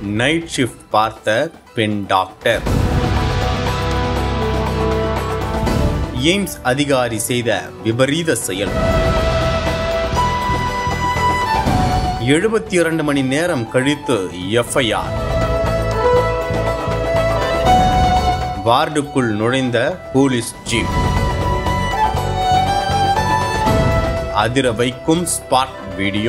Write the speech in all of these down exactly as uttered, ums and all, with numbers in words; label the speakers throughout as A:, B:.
A: Night shift பார்த்த பெண் doctor. AIIMS அதிகாரி செய்த விபரீத செயல். எழுபத்தி இரண்டு மணி நேரம் கழித்து எஃப் ஐ ஆர். வார்டுக்குள் நுழைந்த போலீஸ் ஜீப். அதிர வைக்கும் ஸ்பாட் வீடியோ.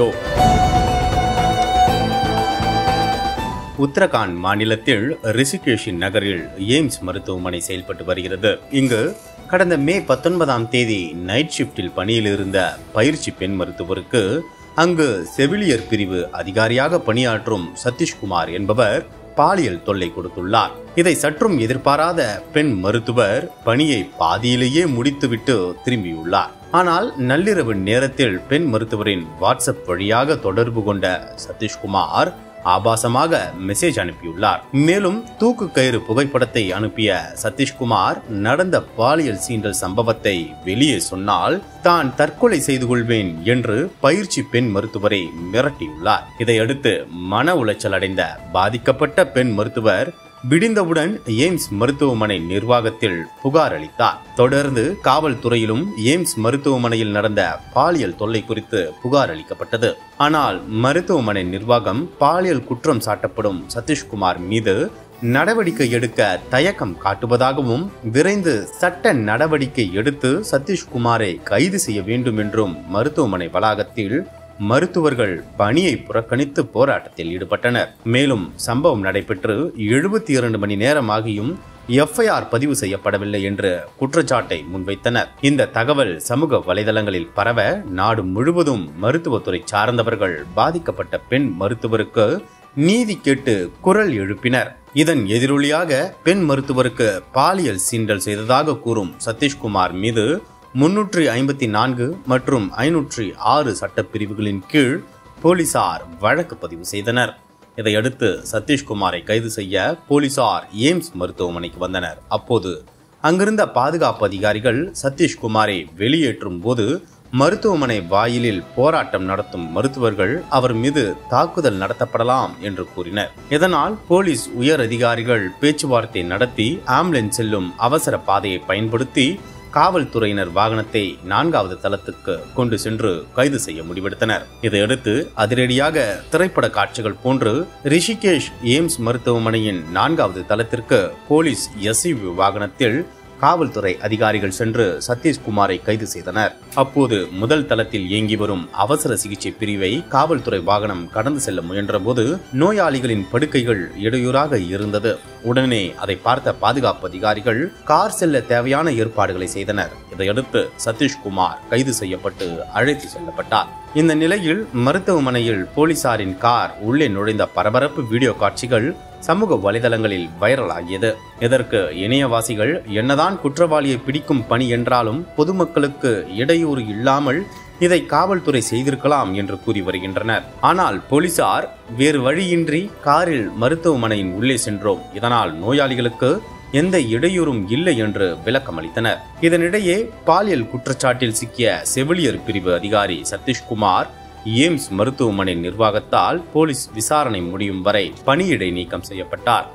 A: உத்தரகாண்ட் மாநிலத்தில் ரிஷிகேஷ் நகரில் எய்ம்ஸ் மருத்துவமனை செயல்பட்டு வருகிறது. இங்கு கடந்த மே பத்தொன்பதாம் தேதி நைட் ஷிப்டில் பணியில் இருந்த பயிற்சி பெண் மருத்துவருக்கு அங்கு செவிலியர் பிரிவு அதிகாரியாக பணியாற்றும் சதீஷ்குமார் என்பவர் பாலியல் தொல்லை கொடுத்துள்ளார். இதை சற்றும் எதிர்பாராத பெண் மருத்துவர் பணியை பாதியிலேயே முடித்துவிட்டு திரும்பியுள்ளார். ஆனால் நள்ளிரவு நேரத்தில் பெண் மருத்துவரின் வாட்ஸ்அப் வழியாக தொடர்பு கொண்ட சதீஷ்குமார் ஆபாசமாக மெசேஜ் அனுப்பியுள்ளார். மேலும் தூக்கு கயிறு புகைப்படத்தை அனுப்பிய சதீஷ்குமார் நடந்த பாலியல் சீண்டல் சம்பவத்தை வெளியே சொன்னால் தான் தற்கொலை செய்து கொள்வேன் என்று பயிற்சி பெண் மருத்துவரை மிரட்டியுள்ளார். இதையடுத்து மன உளைச்சல் அடைந்த பாதிக்கப்பட்ட பெண் மருத்துவர் விடிந்தவுடன் எய்ம்ஸ் மருத்துவமனை நிர்வாகத்தில் புகார் அளித்தார். தொடர்ந்து காவல்துறையிலும் எய்ம்ஸ் மருத்துவமனையில் நடந்த பாலியல் தொல்லை குறித்து புகார் அளிக்கப்பட்டது. ஆனால் மருத்துவமனை நிர்வாகம் பாலியல் குற்றம் சாட்டப்படும் சதீஷ்குமார் மீது நடவடிக்கை எடுக்க தயக்கம் காட்டுவதாகவும் விரைந்து சட்ட நடவடிக்கை எடுத்து சதீஷ்குமாரை கைது செய்ய வேண்டும் என்றும் மருத்துவமனை வளாகத்தில் மருத்துவர்கள் பணியை புறக்கணித்து போராட்டத்தில் ஈடுபட்டனர். மேலும் சம்பவம் நடைபெற்று எழுபத்தி இரண்டு மணி நேரமாகியும் எஃப் ஐ ஆர் பதிவு செய்யப்படவில்லை என்று குற்றச்சாட்டை முன்வைத்தனர். இந்த தகவல் சமூக வலைதளங்களில் பரவ நாடு முழுவதும் மருத்துவத்துறை சார்ந்தவர்கள் பாதிக்கப்பட்ட பெண் மருத்துவருக்கு நீதி கேட்டு குரல் எழுப்பினர். இதன் எதிரொலியாக பெண் மருத்துவருக்கு பாலியல் சீண்டல் செய்ததாக கூறும் சதீஷ்குமார் மீது முன்னூற்றி ஐம்பத்தி நான்கு மற்றும் ஐநூற்றி ஆறு சட்டப்பிரிவுகளின் கீழ் போலீசார் வழக்கு பதிவு செய்தனர். இதையடுத்து சதீஷ்குமாரை கைது செய்ய போலீசார் எய்ம்ஸ் மருத்துவமனைக்கு வந்தனர். அப்போது அங்கிருந்த பாதுகாப்பு அதிகாரிகள் சதீஷ்குமாரை வெளியேற்றும் போது மருத்துவமனை வாயிலில் போராட்டம் நடத்தும் மருத்துவர்கள் அவர் மீது தாக்குதல் நடத்தப்படலாம் என்று கூறினர். இதனால் போலீஸ் உயர் அதிகாரிகள் பேச்சுவார்த்தை நடத்தி ஆம்புலன்ஸ் செல்லும் அவசர பாதையை பயன்படுத்தி காவல்துறையினர் வாகனத்தை நான்காவது தளத்துக்கு கொண்டு சென்று கைது செய்ய முடிவெடுத்தனர். இதையடுத்து அதிரடியாக திரைப்பட காட்சிகள் போன்று ரிஷிகேஷ் எய்ம்ஸ் மருத்துவமனையின் நான்காவது தளத்திற்கு போலீஸ் எஸ் யு வி வாகனத்தில் காவல்துறை அதிகாரிகள் சென்று சதீஷ்குமாரை கைது செய்தனர். அப்போது முதல் தளத்தில் இயங்கி வரும் அவசர சிகிச்சை பிரிவை காவல்துறை வாகனம் கடந்து செல்ல முயன்ற போது நோயாளிகளின் படுக்கைகள் இடையூறாக இருந்தது. உடனே அதை பார்த்த பாதுகாப்பு அதிகாரிகள் கார் செல்ல தேவையான ஏற்பாடுகளை செய்தனர். இதையடுத்து சதீஷ்குமார் கைது செய்யப்பட்டு அழைத்து செல்லப்பட்டார். இந்த நிலையில் மருத்துவமனையில் போலீசாரின் கார் உள்ளே நுழைந்த பரபரப்பு வீடியோ காட்சிகள் சமூக வலைதளங்களில் வைரலாகியது. இதற்கு இணையவாசிகள் என்னதான் குற்றவாளியை பிடிக்கும் பணி என்றாலும் பொதுமக்களுக்கு இடையூறு இல்லாமல் இதை காவல்துறை செய்திருக்கலாம் என்று கூறி வருகின்றனர். ஆனால் போலீசார் வேறு வழியின்றி காரில் மருத்துவமனையின் உள்ளே சென்றோம், இதனால் நோயாளிகளுக்கு எந்த இடையூறும் இல்லை என்று விளக்கம் அளித்தனர். இதனிடையே பாலியல் குற்றச்சாட்டில் சிக்கிய செவிலியர் பிரிவு அதிகாரி சதீஷ்குமார் எய்ம்ஸ் மருத்துவமனை நிர்வாகத்தால் போலீஸ் விசாரணை முடியும் வரை பணியிடை நீக்கம் செய்யப்பட்டார்.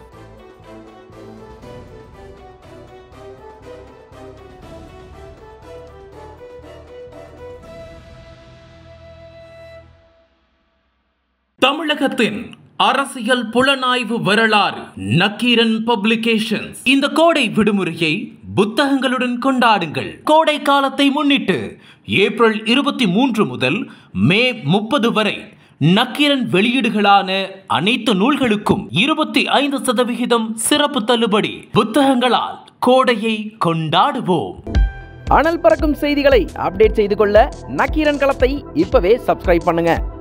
B: தமிழகத்தின் அரசியல் புலனாய்வு வரலாறு நக்கீரன் பப்ளிகேஷன்ஸ். இந்த கோடை விடுமுறையை புத்தகங்களுடன் கொண்டாடுங்கள். கோடை காலத்தை முன்னிட்டு ஏப்ரல் இருபத்தி மூன்று முதல் மே முப்பது வரை நக்கீரன் வெளியீடுகளான அனைத்து நூல்களுக்கும் இருபத்தி ஐந்து சதவிகிதம் சிறப்பு தள்ளுபடி. புத்தகங்களால் கோடையை கொண்டாடுவோம்.
C: அனல் பறக்கும் செய்திகளை அப்டேட் செய்து கொள்ள நக்கீரன் களத்தை இப்பவே சப்ஸ்கிரைப் பண்ணுங்க.